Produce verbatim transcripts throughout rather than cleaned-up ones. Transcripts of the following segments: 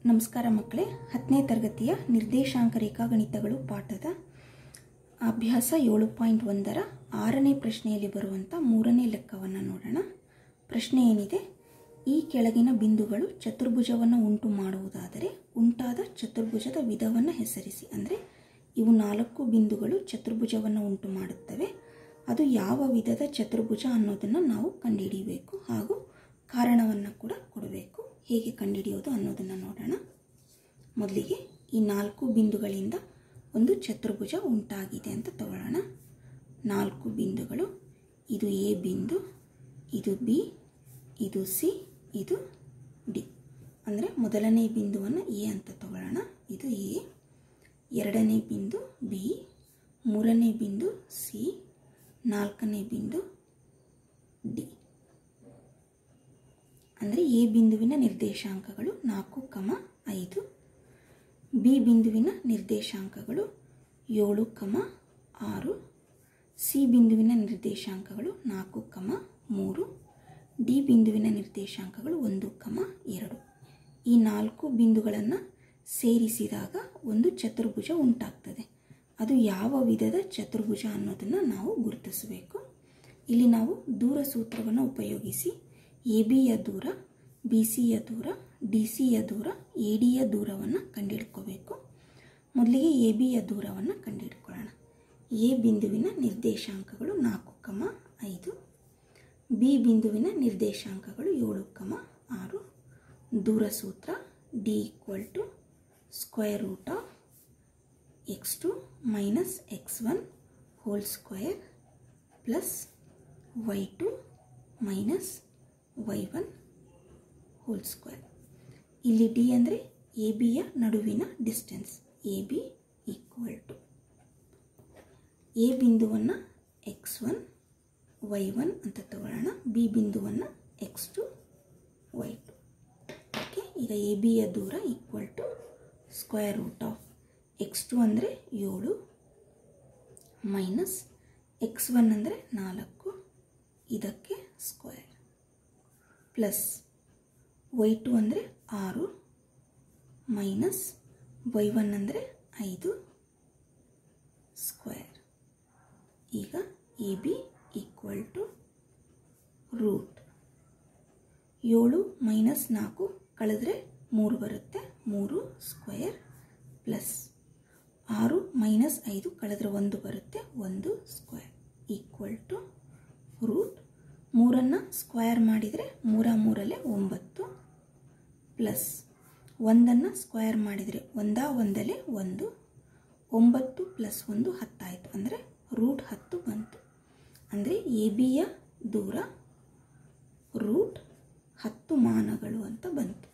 ನಮಸ್ಕಾರ ಮಕ್ಕಳೇ, ಹತ್ತನೇ ತರಗತಿಯ ನಿರ್ದೇಶಾಂಕ ರೇಖಾಗಣಿತಗಳು ಪಾಠದ ಅಭ್ಯಾಸ ಏಳು ಪಾಯಿಂಟ್ ಒಂದರ ಆರನೇ ಪ್ರಶ್ನೆಯಲ್ಲಿ ಬರುವಂಥ ಮೂರನೇ ಲೆಕ್ಕವನ್ನು ನೋಡೋಣ. ಪ್ರಶ್ನೆ ಏನಿದೆ? ಈ ಕೆಳಗಿನ ಬಿಂದುಗಳು ಚತುರ್ಭುಜವನ್ನು ಉಂಟು ಮಾಡುವುದಾದರೆ ಉಂಟಾದ ಚತುರ್ಭುಜದ ವಿಧವನ್ನು ಹೆಸರಿಸಿ. ಅಂದರೆ ಇವು ನಾಲ್ಕು ಬಿಂದುಗಳು ಚತುರ್ಭುಜವನ್ನು ಉಂಟು ಮಾಡುತ್ತವೆ, ಅದು ಯಾವ ವಿಧದ ಚತುರ್ಭುಜ ಅನ್ನೋದನ್ನು ನಾವು ಕಂಡುಹಿಡಿಯಬೇಕು ಹಾಗೂ ಕಾರಣವನ್ನು ಕೂಡ ಕೊಡಬೇಕು. ಹೇಗೆ ಕಂಡುಹಿಡಿಯೋದು ಅನ್ನೋದನ್ನು ನೋಡೋಣ. ಮೊದಲಿಗೆ ಈ ನಾಲ್ಕು ಬಿಂದುಗಳಿಂದ ಒಂದು ಚತುರ್ಭುಜ ಉಂಟಾಗಿದೆ ಅಂತ ತಗೊಳ್ಳೋಣ. ನಾಲ್ಕು ಬಿಂದುಗಳು, ಇದು ಎ ಬಿಂದು, ಇದು ಬಿ, ಇದು ಸಿ, ಇದು ಡಿ. ಅಂದರೆ ಮೊದಲನೇ ಬಿಂದುವನ್ನು ಎ ಅಂತ ತಗೊಳ್ಳೋಣ, ಇದು ಎ. ಎರಡನೇ ಬಿಂದು ಬಿ, ಮೂರನೇ ಬಿಂದು ಸಿ, ನಾಲ್ಕನೇ ಬಿಂದು ಡಿ. ಅಂದರೆ ಎ ಬಿಂದುವಿನ ನಿರ್ದೇಶಾಂಕಗಳು ನಾಲ್ಕು ಕಮ ಐದು, ಬಿ ಬಿಂದುವಿನ ನಿರ್ದೇಶಾಂಕಗಳು ಏಳು ಕಮ ಆರು, ಸಿ ಬಿಂದುವಿನ ನಿರ್ದೇಶಾಂಕಗಳು ನಾಲ್ಕು ಕಮ ಮೂರು, ಡಿ ಬಿಂದುವಿನ ನಿರ್ದೇಶಾಂಕಗಳು ಒಂದು ಕಮ ಎರಡು. ಈ ನಾಲ್ಕು ಬಿಂದುಗಳನ್ನು ಸೇರಿಸಿದಾಗ ಒಂದು ಚತುರ್ಭುಜ ಉಂಟಾಗ್ತದೆ. ಅದು ಯಾವ ವಿಧದ ಚತುರ್ಭುಜ ಅನ್ನೋದನ್ನು ನಾವು ಗುರುತಿಸಬೇಕು. ಇಲ್ಲಿ ನಾವು ದೂರ ಸೂತ್ರವನ್ನು ಉಪಯೋಗಿಸಿ ಎ ಬಿಯ ದೂರ, ಬಿ ಸಿಯ ದೂರ, ಡಿ ಸಿಯ ದೂರ, ಎ ಡಿಯ ದೂರವನ್ನು ಕಂಡುಹಿಡ್ಕೋಬೇಕು. ಮೊದಲಿಗೆ ಎ ಬಿಯ ದೂರವನ್ನು ಕಂಡುಹಿಡ್ಕೊಳ್ಳೋಣ. ಎ ಬಿಂದುವಿನ ನಿರ್ದೇಶಾಂಕಗಳು ನಾಲ್ಕು ಕಮ ಐದು, ಬಿ ಬಿಂದುವಿನ ನಿರ್ದೇಶಾಂಕಗಳು ಏಳು ಕಮ ಆರು. ದೂರ ಸೂತ್ರ D equal to square root of x two minus x one whole square plus y two minus y one whole square. ಇಲ್ಲಿ ಡಿ ಅಂದರೆ ಎ ಬಿಯ ನಡುವಿನ distance. A B equal to A ಬಿಂದುವನ್ನು ಎಕ್ಸ್ ಒನ್ ವೈ ಒನ್ ಅಂತ ತಗೊಳ್ಳೋಣ, B ಬಿಂದುವನ್ನು x two y two. Okay, ಈಗ A ಬಿಯ ದೂರ equal to square root of x two ಅಂದರೆ ಏಳು ಮೈನಸ್ ಎಕ್ಸ್ ಒನ್ ಅಂದರೆ ನಾಲ್ಕು, ಇದಕ್ಕೆ ಸ್ಕ್ವೇರ್ ಪ್ಲಸ್ ವೈ ಟು ಅಂದರೆ ಆರು ಮೈನಸ್ ವೈ ಒನ್ ಅಂದರೆ ಐದು ಸ್ಕ್ವೇರ್. ಈಗ A B equal to root ಏಳು ಮೈನಸ್ ನಾಲ್ಕು ಕಳೆದ್ರೆ ಮೂರು ಬರುತ್ತೆ, ಮೂರು ಸ್ಕ್ವೇರ್ ಪ್ಲಸ್ ಆರು ಮೈನಸ್ ಐದು ಕಳೆದ್ರೆ ಒಂದು ಬರುತ್ತೆ, ಒಂದು ಸ್ಕ್ವೇರ್ ಈಕ್ವಲ್ ಟು ರೂಟ್ ಮೂರನ್ನು ಸ್ಕ್ವೇರ್ ಮಾಡಿದರೆ ಮೂರ ಮೂರಲ್ಲೇ ಒಂಬತ್ತು ಪ್ಲಸ್ ಒಂದನ್ನು ಸ್ಕ್ವೇರ್ ಮಾಡಿದರೆ ಒಂದ ಒಂದಲ್ಲೇ ಒಂದು, ಒಂಬತ್ತು ಪ್ಲಸ್ ಒಂದು ಹತ್ತಾಯಿತು, ಅಂದರೆ ರೂಟ್ ಹತ್ತು ಬಂತು. ಅಂದರೆ ಎ ಬಿಯ ದೂರ ರೂಟ್ ಹತ್ತು ಮಾನಗಳು ಅಂತ ಬಂತು.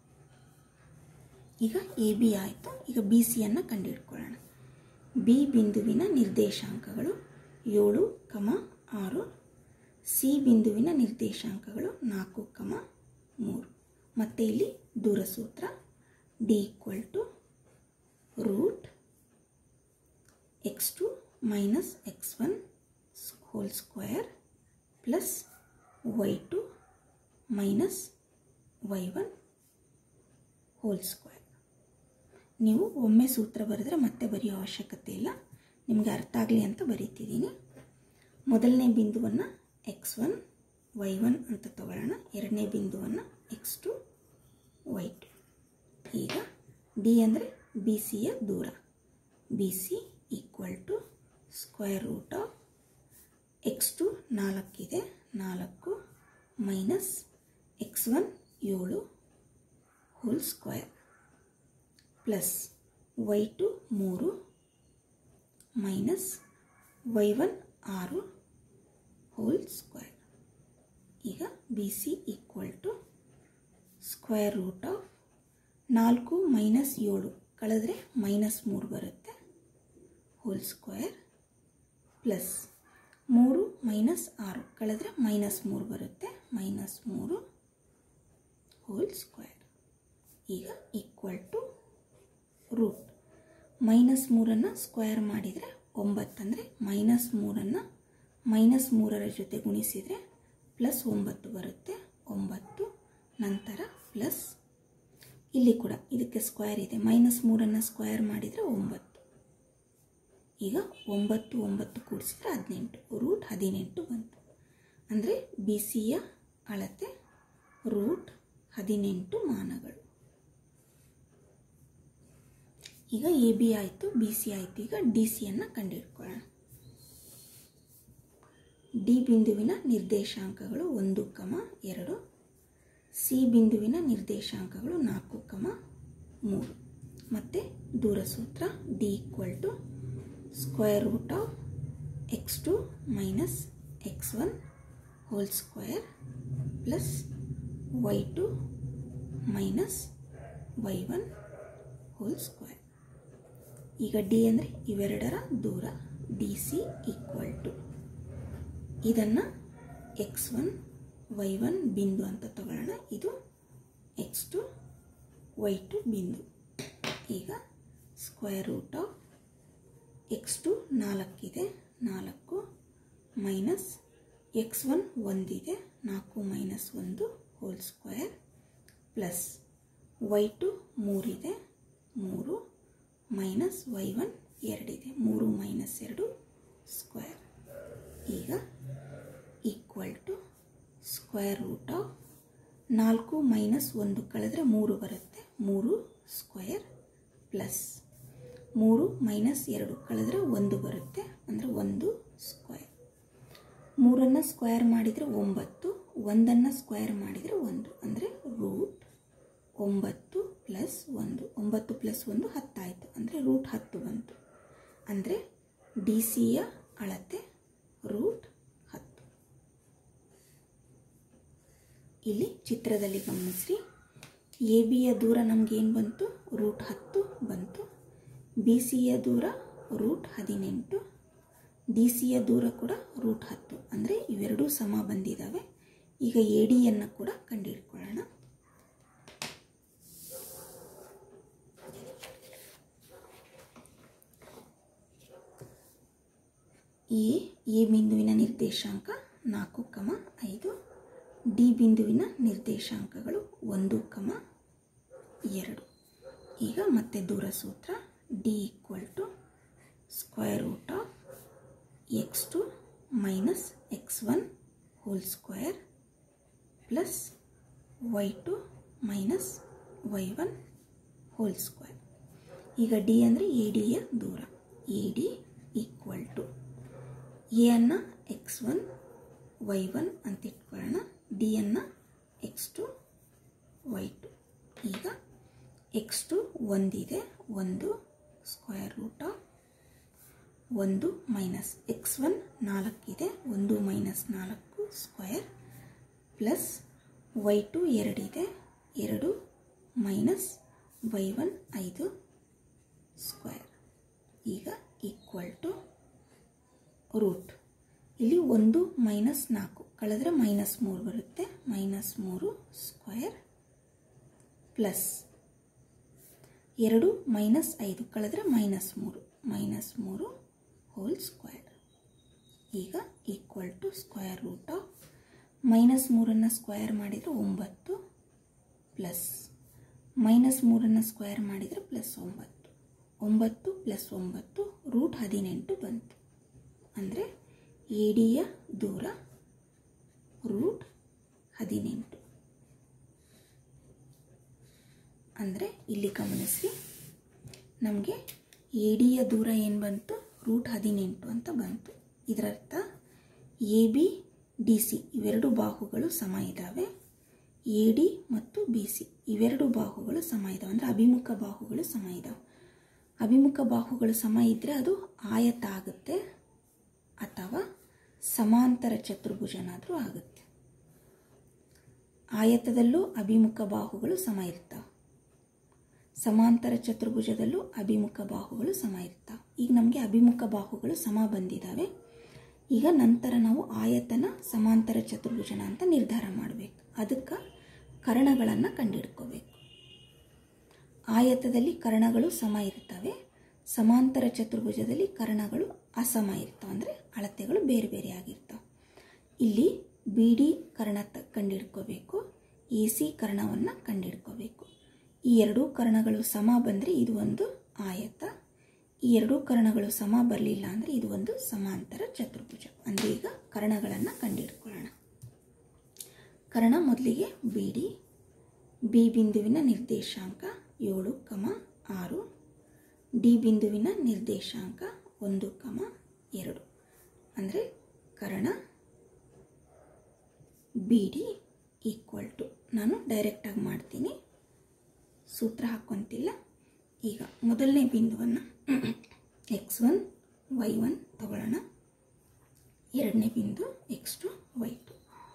ಈಗ ಎ ಬಿ ಆಯಿತು. ಈಗ ಬಿ ಸಿಯನ್ನು ಕಂಡುಹಿಡ್ಕೊಳ್ಳೋಣ. ಬಿ ಬಿಂದುವಿನ ನಿರ್ದೇಶಾಂಕಗಳು ಏಳು ಕಮ ಆರು, ಸಿ ಬಿಂದುವಿನ ನಿರ್ದೇಶಾಂಕಗಳು ನಾಲ್ಕು ಕಮ ಮೂರು. ಮತ್ತು ಇಲ್ಲಿ ದೂರ ಸೂತ್ರ D equal to root x two minus x one whole square plus y two minus y one whole square. ನೀವು ಒಮ್ಮೆ ಸೂತ್ರ ಬರೆದ್ರೆ ಮತ್ತೆ ಬರೆಯೋ ಅವಶ್ಯಕತೆ ಇಲ್ಲ, ನಿಮಗೆ ಅರ್ಥ ಆಗಲಿ ಅಂತ ಬರೀತಿದ್ದೀನಿ. ಮೊದಲನೇ ಬಿಂದುವನ್ನು ಎಕ್ಸ್ ಒನ್ ವೈ ಒನ್ ಅಂತ ತಗೊಳ್ಳೋಣ, ಎರಡನೇ ಬಿಂದುವನ್ನು ಎಕ್ಸ್ ಟು ವೈ ಟು. ಈಗ ಡಿ ಅಂದರೆ ಬಿ ಸಿಯ ದೂರ, B C equal to square root of x two ನಾಲ್ಕಿದೆ, ನಾಲ್ಕು ಮೈನಸ್ ಎಕ್ಸ್ ಒನ್ ಏಳು whole square plus y two ಮೂರು ಮೈನಸ್ ವೈ ಒನ್ ಆರು ಹೋಲ್ ಸ್ಕ್ವೇರ್. ಈಗ B C equal to square root of ನಾಲ್ಕು ಮೈನಸ್ ಏಳು ಕಳೆದ್ರೆ ಮೈನಸ್ ಮೂರು ಬರುತ್ತೆ ಹೋಲ್ ಸ್ಕ್ವೇರ್ ಪ್ಲಸ್ ಮೂರು ಮೈನಸ್ ಆರು ಕಳೆದ್ರೆ ಮೈನಸ್ ಮೂರು ಬರುತ್ತೆ, ಮೈನಸ್ ಮೂರು ಹೋಲ್ ಸ್ಕ್ವೇರ್. ಈಗ ಈಕ್ವಲ್ ಟು ರೂಟ್ ಮೈನಸ್ ಮೂರನ್ನು ಸ್ಕ್ವೇರ್ ಮಾಡಿದರೆ ಒಂಬತ್ತು, ಅಂದರೆ ಮೈನಸ್ ಮೂರನ್ನು ಮೈನಸ್ ಮೂರರ ಜೊತೆ ಗುಣಿಸಿದರೆ ಪ್ಲಸ್ ಒಂಬತ್ತು ಬರುತ್ತೆ, ಒಂಬತ್ತು. ನಂತರ ಪ್ಲಸ್ ಇಲ್ಲಿ ಕೂಡ ಇದಕ್ಕೆ ಸ್ಕ್ವೇರ್ ಇದೆ, ಮೈನಸ್ ಮೂರನ್ನು ಸ್ಕ್ವೇರ್ ಮಾಡಿದರೆ ಒಂಬತ್ತು. ಈಗ ಒಂಬತ್ತು ಒಂಬತ್ತು ಕೂಡಿಸಿದ್ರೆ ಹದಿನೆಂಟು, ರೂಟ್ ಹದಿನೆಂಟು ಬಂತು. ಅಂದರೆ ಬಿ ಸಿಯ ಅಳತೆ ರೂಟ್ ಹದಿನೆಂಟು ಮಾನಗಳು. ಈಗ ಎ ಬಿ ಆಯಿತು, ಬಿ ಸಿ ಆಯಿತು. ಈಗ ಡಿ ಸಿಯನ್ನು ಕಂಡುಹಿಡ್ಕೊಳ್ಳೋಣ. ಡಿ ಬಿಂದುವಿನ ನಿರ್ದೇಶಾಂಕಗಳು ಒಂದು ಕಮ ಎರಡು, ಸಿ ಬಿಂದುವಿನ ನಿರ್ದೇಶಾಂಕಗಳು ನಾಲ್ಕು ಕಮ ಮೂರು. ಮತ್ತು ದೂರ ಸೂತ್ರ D equal to square root of x two minus x one whole square plus y two minus y one whole square. ಈಗ ಡಿ ಅಂದರೆ ಇವೆರಡರ ದೂರ, ಡಿ ಸಿ ಈಕ್ವಲ್ ಟು ಇದನ್ನು ಎಕ್ಸ್ ಒನ್ ವೈ ಒನ್ ಬಿಂದು ಅಂತ ತಗೊಳ್ಳೋಣ. ಇದು ಎಕ್ಸ್ ಟು ವೈ ಟು ಬಿಂದು. ಈಗ square root of x two ನಾಲ್ಕಿದೆ, ನಾಲ್ಕು ಮೈನಸ್ ಎಕ್ಸ್ ಒನ್ ಒಂದಿದೆ, ನಾಲ್ಕು ಮೈನಸ್ ಒಂದು whole square plus y two ಮೂರಿದೆ, ಮೂರು ಮೈನಸ್ ವೈ ಒನ್ ಎರಡಿದೆ, ಮೂರು ಮೈನಸ್ ಎರಡು ಸ್ಕ್ವೇರ್. ಈಗ equal to square root of ನಾಲ್ಕು ಮೈನಸ್ ಒಂದು ಕಳೆದ್ರೆ ಮೂರು ಬರುತ್ತೆ, ಮೂರು ಸ್ಕ್ವೇರ್ ಪ್ಲಸ್ ಮೂರು ಮೈನಸ್ ಎರಡು ಕಳೆದ್ರೆ ಒಂದು ಬರುತ್ತೆ, ಅಂದರೆ ಒಂದು ಸ್ಕ್ವೇರ್. ಮೂರನ್ನು ಸ್ಕ್ವೇರ್ ಮಾಡಿದರೆ ಒಂಬತ್ತು, ಒಂದನ್ನು ಸ್ಕ್ವೇರ್ ಮಾಡಿದರೆ ಒಂದು, ಅಂದರೆ ರೂಟ್ ಒಂಬತ್ತು ಪ್ಲಸ್ ಒಂದು. ಒಂಬತ್ತು ಪ್ಲಸ್ ಒಂದು ಹತ್ತಾಯಿತು, ಅಂದರೆ ರೂಟ್ ಹತ್ತು ಬಂತು. ಅಂದರೆ ಡಿ ಸಿಯ ಅಳತೆ ರೂಟ್ ಹತ್ತು. ಇಲ್ಲಿ ಚಿತ್ರದಲ್ಲಿ ಗಮನಿಸ್ರಿ, ಎ ಬಿಯ ದೂರ ನಮಗೇನು ಬಂತು? ರೂಟ್ ಹತ್ತು ಬಂತು. ಬಿ ಸಿಯ ದೂರ ರೂಟ್ ಹದಿನೆಂಟು, ಡಿ ಸಿಯ ದೂರ ಕೂಡ ರೂಟ್ ಹತ್ತು. ಅಂದರೆ ಇವೆರಡೂ ಸಮ ಬಂದಿದ್ದಾವೆ. ಈಗ ಎ ಡಿಯನ್ನು ಕೂಡ ಕಂಡುಹಿಡ್ಕೊಳ್ಳೋಣ. ಎ ಎ ಬಿಂದುವಿನ ನಿರ್ದೇಶಾಂಕ ನಾಲ್ಕು ಕಮ ಐದು, ಡಿ ಬಿಂದುವಿನ ನಿರ್ದೇಶಾಂಕಗಳು ಒಂದು ಕಮ ಎರಡು. ಈಗ ಮತ್ತೆ ದೂರ ಸೂತ್ರ D equal to square root of x two minus x one whole square plus y two minus y one whole square. ಈಗ ಡಿ ಅಂದರೆ ಎ ಡಿಯ ದೂರ, A D equal to A ಅನ್ನು ಎಕ್ಸ್ ಒನ್ ವೈ ಒನ್ ಅಂತ ಇಟ್ಕೊಳ್ಳೋಣ, ಡಿಯನ್ನು x two y two. ಈಗ x two ಒಂದಿದೆ, ಒಂದು ಸ್ಕ್ವೇರ್ ರೂಟ್ ಆಫ್ ಒಂದು ಮೈನಸ್ ಎಕ್ಸ್ ಒನ್ ನಾಲ್ಕಿದೆ, ಒಂದು ಮೈನಸ್ ನಾಲ್ಕು ಸ್ಕ್ವೇರ್ ಪ್ಲಸ್ ವೈ ಟು ಎರಡಿದೆ, ಎರಡು ಮೈನಸ್ ವೈ ಒನ್ ಐದು ಸ್ಕ್ವೇರ್. ಈಗ ಈಕ್ವಲ್ ಟು ರೂಟ್ ಇಲ್ಲಿ ಒಂದು ಮೈನಸ್ ನಾಲ್ಕು ಕಳೆದ್ರೆ ಮೈನಸ್ ಮೂರು ಬರುತ್ತೆ, ಮೈನಸ್ ಮೂರು ಸ್ಕ್ವೇರ್ ಪ್ಲಸ್ ಎರಡು ಮೈನಸ್ ಐದು ಕಳೆದ್ರೆ ಮೈನಸ್ ಮೂರು, ಮೈನಸ್ ಮೂರು ಹೋಲ್ ಸ್ಕ್ವೇರ್. ಈಗ equal to square root of minus ಮೂರನ್ನು ಸ್ಕ್ವೇರ್ ಮಾಡಿದರೆ ಒಂಬತ್ತು ಪ್ಲಸ್ ಮೈನಸ್ ಮೂರನ್ನು ಸ್ಕ್ವೇರ್ ಮಾಡಿದರೆ ಪ್ಲಸ್ ಒಂಬತ್ತು, ಒಂಬತ್ತು ಪ್ಲಸ್ ಒಂಬತ್ತು ರೂಟ್ ಹದಿನೆಂಟು ಬಂತು. ಅಂದರೆ ಎ ಡಿಯ ದೂರ ರೂಟ್ ಹದಿನೆಂಟು. ಅಂದರೆ ಇಲ್ಲಿ ಗಮನಿಸಿ, ನಮಗೆ ಎ ಡಿಯ ದೂರ ಏನು ಬಂತು? ರೂಟ್ ಹದಿನೆಂಟು ಅಂತ ಬಂತು. ಇದರರ್ಥ ಎ ಬಿ ಡಿ ಸಿ ಇವೆರಡು ಬಾಹುಗಳು ಸಮ ಇದ್ದಾವೆ. ಎ ಡಿ ಮತ್ತು ಬಿ ಸಿ ಇವೆರಡು ಬಾಹುಗಳು ಸಮ ಇದ್ದಾವೆ, ಅಂದರೆ ಅಭಿಮುಖ ಬಾಹುಗಳು ಸಮ ಇದ್ದಾವೆ. ಅಭಿಮುಖ ಬಾಹುಗಳು ಸಮ ಇದ್ದರೆ ಅದು ಆಯತ ಆಗುತ್ತೆ ಅಥವಾ ಸಮಾಂತರ ಚತುರ್ಭುಜನಾದರೂ ಆಗುತ್ತೆ. ಆಯತದಲ್ಲೂ ಅಭಿಮುಖ ಬಾಹುಗಳು ಸಮ ಇರ್ತಾವೆ, ಸಮಾಂತರ ಚತುರ್ಭುಜದಲ್ಲೂ ಅಭಿಮುಖ ಬಾಹುಗಳು ಸಮ ಇರ್ತಾವೆ. ಈಗ ನಮಗೆ ಅಭಿಮುಖ ಬಾಹುಗಳು ಸಮ ಬಂದಿದ್ದಾವೆ. ಈಗ ನಂತರ ನಾವು ಆಯತನ ಸಮಾಂತರ ಚತುರ್ಭುಜನ ಅಂತ ನಿರ್ಧಾರ ಮಾಡಬೇಕು. ಅದಕ್ಕೆ ಕರ್ಣಗಳನ್ನು ಕಂಡುಹಿಡ್ಕೋಬೇಕು. ಆಯತದಲ್ಲಿ ಕರ್ಣಗಳು ಸಮ ಇರ್ತವೆ, ಸಮಾಂತರ ಚತುರ್ಭುಜದಲ್ಲಿ ಕರ್ಣಗಳು ಅಸಮ ಇರ್ತವೆ, ಅಂದರೆ ಅಳತೆಗಳು ಬೇರೆ ಬೇರೆ ಆಗಿರ್ತವೆ. ಇಲ್ಲಿ ಬಿ ಡಿ ಕರ್ಣ ತ ಕಂಡುಹಿಡ್ಕೋಬೇಕು, ಎ ಸಿ ಕರ್ಣವನ್ನು ಕಂಡುಹಿಡ್ಕೋಬೇಕು. ಈ ಎರಡೂ ಕರ್ಣಗಳು ಸಮ ಬಂದರೆ ಇದು ಒಂದು ಆಯತ, ಈ ಎರಡೂ ಕರ್ಣಗಳು ಸಮ ಬರಲಿಲ್ಲ ಅಂದರೆ ಇದು ಒಂದು ಸಮಾಂತರ ಚತುರ್ಭುಜ. ಅಂದರೆ ಈಗ ಕರ್ಣಗಳನ್ನು ಕಂಡುಹಿಡ್ಕೊಳ್ಳೋಣ. ಕರ್ಣ ಮೊದಲಿಗೆ ಬಿ ಡಿ, ಬಿ ಬಿಂದುವಿನ ನಿರ್ದೇಶಾಂಕ ಏಳು ಕಮ ಆರು, ಡಿ ಬಿಂದುವಿನ ನಿರ್ದೇಶಾಂಕ ಒಂದು ಕಮ ಎರಡು. ಅಂದರೆ ಕರ್ಣ ಬಿ ಡಿ ಈಕ್ವಲ್ ಟು, ನಾನು ಡೈರೆಕ್ಟಾಗಿ ಮಾಡ್ತೀನಿ, ಸೂತ್ರ ಹಾಕ್ಕೊಂತಿಲ್ಲ. ಈಗ ಮೊದಲನೇ ಬಿಂದುವನ್ನು ಎಕ್ಸ್ ಒನ್ ವೈ ಒನ್ ತಗೊಳ್ಳೋಣ, ಎರಡನೇ ಬಿಂದು ಎಕ್ಸ್ ಟು ವೈ ಟು.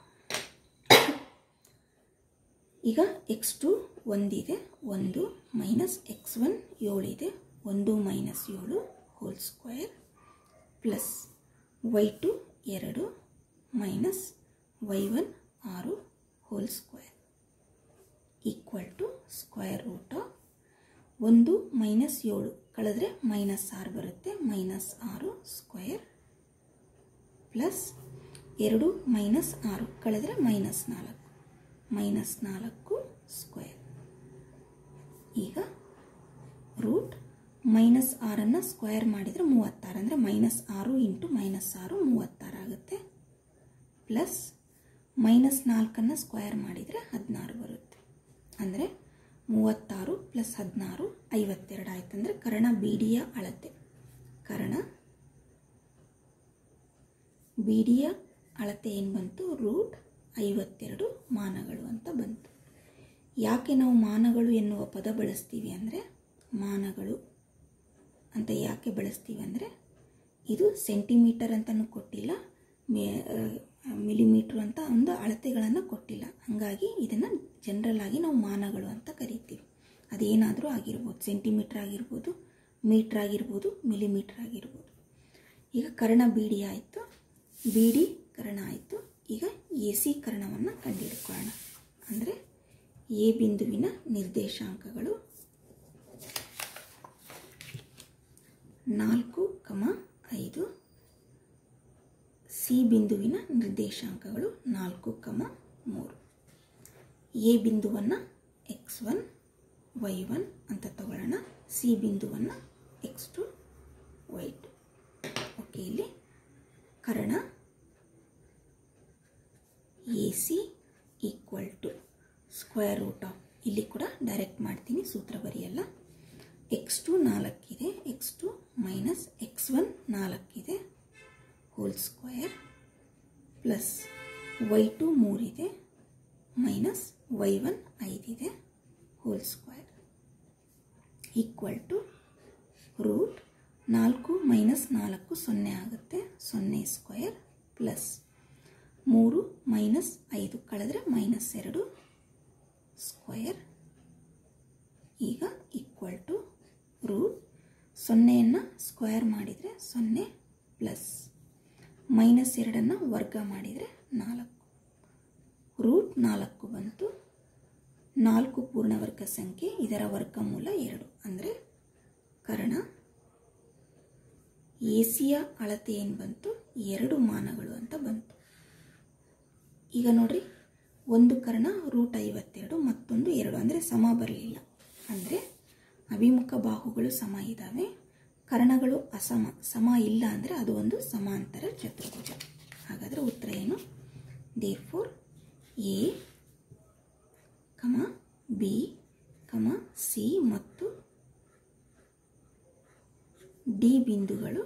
ಈಗ ಎಕ್ಸ್ ಟು ಒಂದಿದೆ, ಒಂದು ಮೈನಸ್ ಎಕ್ಸ್ ಒನ್ ಏಳಿದೆ, ಒಂದು ಮೈನಸ್ ಏಳು whole square plus y two ಎರಡು ಮೈನಸ್ ವೈ ಒನ್ ಆರು whole square equal to square root of ಒಂದು ಮೈನಸ್ ಏಳು ಕಳೆದ್ರೆ ಮೈನಸ್ ಆರು ಬರುತ್ತೆ, ಮೈನಸ್ ಆರು ಸ್ಕ್ವೇರ್ ಪ್ಲಸ್ ಎರಡು ಮೈನಸ್ ಆರು ಕಳೆದ್ರೆ ಮೈನಸ್ ನಾಲ್ಕು, ಮೈನಸ್ ನಾಲ್ಕು ಸ್ಕ್ವೇರ್. ಈಗ ರೂಟ್ ಮೈನಸ್ ಆರನ್ನು ಸ್ಕ್ವೇರ್ ಮಾಡಿದರೆ ಮೂವತ್ತಾರು, ಅಂದರೆ ಮೈನಸ್ ಆರು ಇಂಟು ಮೈನಸ್ ಆರು ಮೂವತ್ತಾರು ಆಗುತ್ತೆ, ಪ್ಲಸ್ ಮೈನಸ್ ನಾಲ್ಕನ್ನು ಸ್ಕ್ವೇರ್ ಮಾಡಿದರೆ ಹದಿನಾರು ಬರುತ್ತೆ. ಅಂದರೆ ಮೂವತ್ತಾರು ಪ್ಲಸ್ ಹದಿನಾರು ಐವತ್ತೆರಡು ಆಯ್ತು. ಅಂದರೆ ಕರ್ಣ ಬಿ ಡಿಯ ಅಳತೆ, ಕರ್ಣ ಬಿ ಡಿಯ ಅಳತೆ ಏನು ಬಂತು, ರೂಟ್ ಐವತ್ತೆರಡು ಮಾನಗಳು ಅಂತ ಬಂತು. ಯಾಕೆ ನಾವು ಮಾನಗಳು ಎನ್ನುವ ಪದ ಬಳಸ್ತೀವಿ ಅಂದರೆ, ಮಾನಗಳು ಅಂತ ಯಾಕೆ ಬಳಸ್ತೀವಿ ಅಂದರೆ, ಇದು ಸೆಂಟಿಮೀಟರ್ ಅಂತಲೂ ಕೊಟ್ಟಿಲ್ಲ, ಮಿಲಿಮೀಟ್ರ್ ಅಂತ ಒಂದು ಅಳತೆಗಳನ್ನು ಕೊಟ್ಟಿಲ್ಲ. ಹಾಗಾಗಿ ಇದನ್ನು ಜನರಲ್ ಆಗಿ ನಾವು ಮಾನಗಳು ಅಂತ ಕರಿತೀವಿ. ಅದೇನಾದರೂ ಆಗಿರ್ಬೋದು, ಸೆಂಟಿಮೀಟ್ರ್ ಆಗಿರ್ಬೋದು, ಮೀಟ್ರ್ ಆಗಿರ್ಬೋದು, ಮಿಲಿಮೀಟ್ರ್ ಆಗಿರ್ಬೋದು. ಈಗ ಕರ್ಣ ಬಿ ಡಿ ಆಯಿತು, ಬಿ ಡಿ ಕರ್ಣ ಆಯಿತು. ಈಗ ಎ ಸಿ ಕರ್ಣವನ್ನು ಕಂಡುಹಿಡ್ಕೊಳ್ಳೋಣ. ಅಂದರೆ ಎ ಬಿಂದುವಿನ ನಿರ್ದೇಶಾಂಕಗಳು ನಾಲ್ಕು ಕಮ ಐದು, ಸಿ ಬಿಂದುವಿನ ನಿರ್ದೇಶಾಂಕಗಳು ನಾಲ್ಕು ಕಮ ಮೂರು. ಎ ಬಿಂದುವನ್ನು ಎಕ್ಸ್ ಒನ್ ವೈ ಒನ್ ಅಂತ ತಗೊಳ್ಳೋಣ, ಸಿ ಬಿಂದುವನ್ನು x two y two. Okay, ಇಲ್ಲಿ ಕರ್ಣ A C equal to square root of, ಇಲ್ಲಿ ಕೂಡ ಡೈರೆಕ್ಟ್ ಮಾಡ್ತೀನಿ, ಸೂತ್ರ ಬರೆಯಲ್ಲ. ಎಕ್ಸ್ ಟು ನಾಲ್ಕಿದೆ, x two minus x one ನಾಲ್ಕಿದೆ whole square plus y two ಮೂರಿದೆ ಮೈನಸ್ ವೈ ಒನ್ ಐದಿದೆ whole square equal to root ನಾಲ್ಕು ಮೈನಸ್ ನಾಲ್ಕು ಸೊನ್ನೆ ಆಗುತ್ತೆ, ಸೊನ್ನೆ ಸ್ಕ್ವೇರ್ ಪ್ಲಸ್ ಮೂರು ಮೈನಸ್ ಐದು ಕಳೆದ್ರೆ ಮೈನಸ್ ಎರಡು ಸ್ಕ್ವೇರ್. ಈಗ ಈಕ್ವಲ್ ಟು ರೂಟ್ ಸೊನ್ನೆಯನ್ನು ಸ್ಕ್ವೇರ್ ಮಾಡಿದರೆ ಸೊನ್ನೆ ಪ್ಲಸ್ ಮೈನಸ್ ಎರಡನ್ನು ವರ್ಗ ಮಾಡಿದರೆ ನಾಲ್ಕು, ರೂಟ್ ನಾಲ್ಕು ಬಂತು. ನಾಲ್ಕು ಪೂರ್ಣವರ್ಗ ಸಂಖ್ಯೆ, ಇದರ ವರ್ಗಮೂಲ ಎರಡು. ಅಂದರೆ ಕರ್ಣ ಎ ಸಿಯ ಅಳತೆ ಏನು ಬಂತು, ಎರಡು ಮಾನಗಳು ಅಂತ ಬಂತು. ಈಗ ನೋಡ್ರಿ, ಒಂದು ಕರ್ಣ ರೂಟ್ ಐವತ್ತೆರಡು, ಮತ್ತೊಂದು ಎರಡು, ಅಂದರೆ ಸಮ ಬರಲಿಲ್ಲ. ಅಂದರೆ ಅಭಿಮುಖ ಬಾಹುಗಳು ಸಮ ಇದ್ದಾವೆ, ಕರ್ಣಗಳು ಅಸಮ, ಸಮ ಇಲ್ಲ ಅಂದರೆ ಅದು ಒಂದು ಸಮಾಂತರ ಚತುರ್ಭುಜ. ಹಾಗಾದರೆ ಉತ್ತರ ಏನು, therefore A comma B comma C ಮತ್ತು ಡಿ ಬಿಂದುಗಳು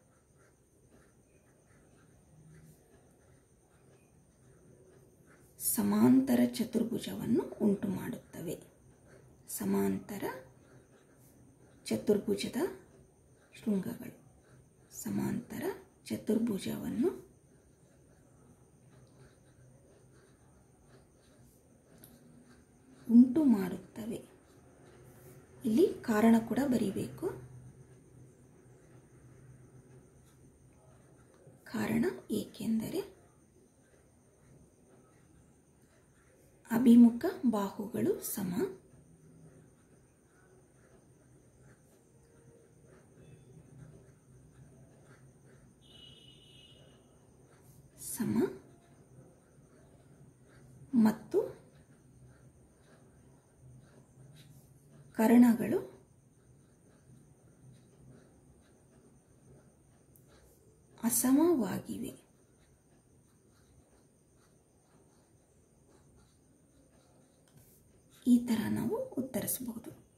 ಸಮಾಂತರ ಚತುರ್ಭುಜವನ್ನು ಉಂಟು ಮಾಡುತ್ತವೆ. ಸಮಾಂತರ ಚತುರ್ಭುಜದ ಶೃಂಗಗಳು ಸಮಾಂತರ ಚತುರ್ಭುಜವನ್ನು ಉಂಟು ಮಾಡುತ್ತವೆ. ಇಲ್ಲಿ ಕಾರಣ ಕೂಡ ಬರೀಬೇಕು. ಕಾರಣ ಏಕೆಂದರೆ ಅಭಿಮುಖ ಬಾಹುಗಳು ಸಮ, ಸಮ ಮತ್ತು ಕರ್ಣಗಳು ಅಸಮವಾಗಿವೆ. ಈ ಥರ ನಾವು ಉತ್ತರಿಸಬಹುದು.